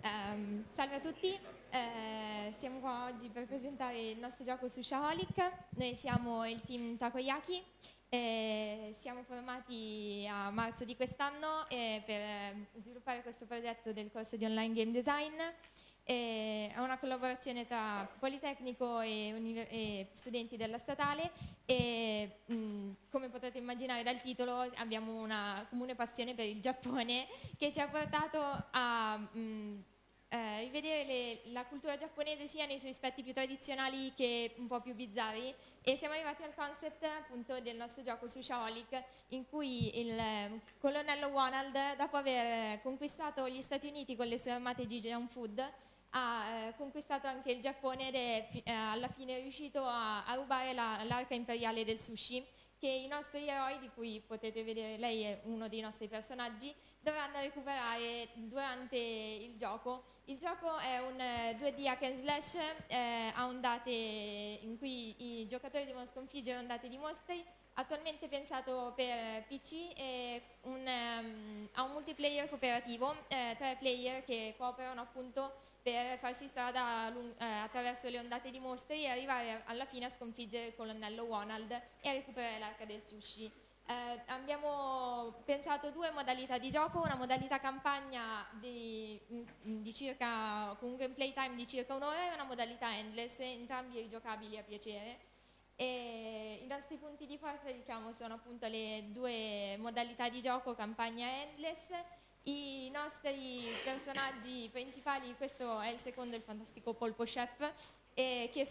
Salve a tutti, siamo qua oggi per presentare il nostro gioco Sushaholic. Noi siamo il team Takoyaki, siamo formati a marzo di quest'anno per sviluppare questo progetto del corso di online game design. È una collaborazione tra Politecnico e studenti della statale e come potete immaginare dal titolo abbiamo una comune passione per il Giappone che ci ha portato a rivedere la cultura giapponese sia nei suoi aspetti più tradizionali che un po' più bizzarri, e siamo arrivati al concept appunto del nostro gioco Sushaholic, in cui il colonnello Ronald, dopo aver conquistato gli Stati Uniti con le sue armate di junk food, ha conquistato anche il Giappone ed è alla fine riuscito a rubare l'arca imperiale del sushi, che i nostri eroi, di cui potete vedere, lei è uno dei nostri personaggi, dovranno recuperare durante il gioco. Il gioco è un 2D hack and slash a ondate, in cui i giocatori devono sconfiggere ondate di mostri, attualmente pensato per PC e ha un multiplayer cooperativo, 3 player che cooperano appunto per farsi strada attraverso le ondate di mostri e arrivare alla fine a sconfiggere il colonnello Ronald e a recuperare l'arca del sushi. Abbiamo pensato 2 modalità di gioco, una modalità campagna di circa, con un gameplay time di circa un'ora, e una modalità endless, entrambi rigiocabili a piacere. E i nostri punti di forza, diciamo, sono appunto le 2 modalità di gioco, campagna e endless. I nostri personaggi principali, questo è il secondo, il fantastico Polpo Chef, che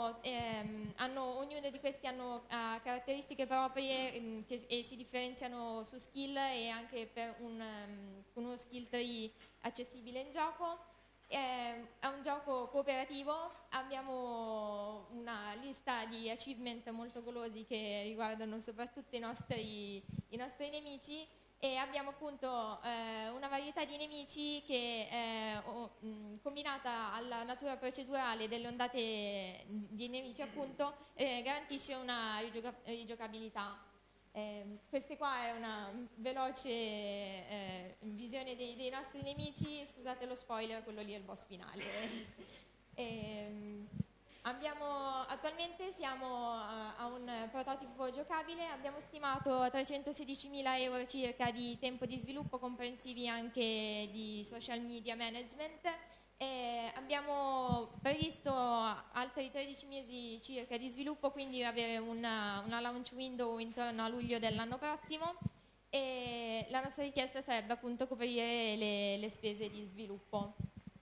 ognuno di questi hanno caratteristiche proprie e si differenziano su skill e anche per uno skill tree accessibile in gioco. È un gioco cooperativo, abbiamo una lista di achievement molto golosi che riguardano soprattutto i nostri nemici, e abbiamo appunto una varietà di nemici che combinata alla natura procedurale delle ondate di nemici appunto garantisce una rigiocabilità. Questa qua è una veloce visione dei nostri nemici. Scusate lo spoiler, quello lì è il boss finale. Attualmente siamo a un prototipo giocabile, abbiamo stimato 316.000 euro circa di tempo di sviluppo, comprensivi anche di social media management, e abbiamo previsto altri 13 mesi circa di sviluppo, quindi avere una launch window intorno a luglio dell'anno prossimo, e la nostra richiesta sarebbe appunto coprire le spese di sviluppo.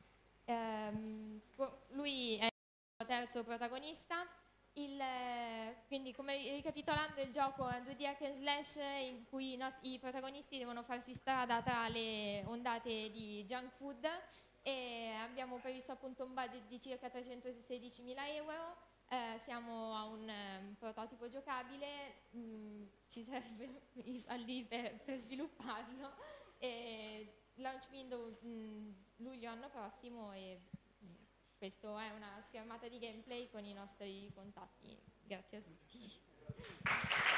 Lui è terzo protagonista, quindi ricapitolando, il gioco è un 2D hack and slash in cui i protagonisti devono farsi strada tra le ondate di junk food, e abbiamo previsto appunto un budget di circa 316.000 euro. Siamo a un prototipo giocabile, ci servono i soldi per svilupparlo, e launch window luglio anno prossimo, e questa è una schermata di gameplay con i nostri contatti. Grazie a tutti.